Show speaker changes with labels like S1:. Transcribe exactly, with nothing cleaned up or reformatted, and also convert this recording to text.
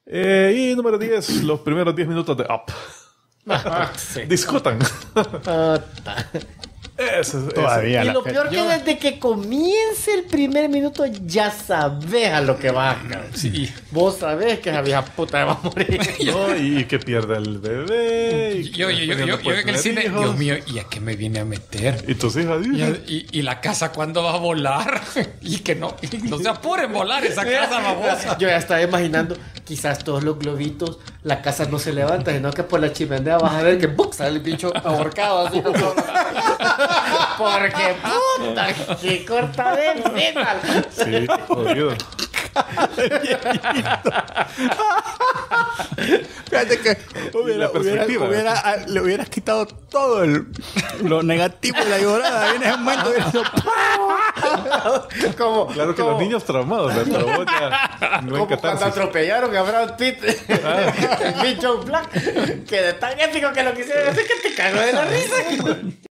S1: Eh, y número diez, los primeros diez minutos de Up.
S2: Sí.
S1: Discutan. Eso,
S3: Todavía.
S2: Y
S3: la
S2: lo
S3: fe-
S2: peor que
S3: yo-
S2: desde que comience el primer minuto ya sabes a lo que vas, cabrón.
S4: Sí.
S2: Vos sabés que esa vieja puta va a morir.
S1: ¿no? Y que pierde el bebé. Y
S4: Yo, yo, yo, yo, yo,
S1: puede
S4: en el
S1: tener
S4: cine,
S1: hijos.
S4: Dios mío, ¿y a qué me viene a meter?
S1: Y tus hijas
S4: Y,
S1: dicen.
S4: y, y la casa cuándo va a volar y que no, y no se apuren volar esa casa babosa.
S2: Yo ya estaba imaginando, quizás todos los globitos, la casa no se levanta, sino que por la chimenea vas a ver que ¡pum! Sale el bicho ahorcado así. Porque puta, que corta de metal.
S1: Sí, jodido.
S3: Fíjate que hubiera,
S1: la
S3: hubiera-
S1: perspectiva.
S3: hubiera- a- le hubieras quitado todo el- lo negativo de la llorada. En ese momento hubiera sido,
S2: Como,
S1: Claro que
S2: como,
S1: los niños traumados, ¿verdad? Pero vos ya no hay
S2: como cuando
S1: catarsis.
S2: atropellaron a Brad Pitt, el bicho Black, que de tan épico que lo quisieron hacer que te cagó de la risa.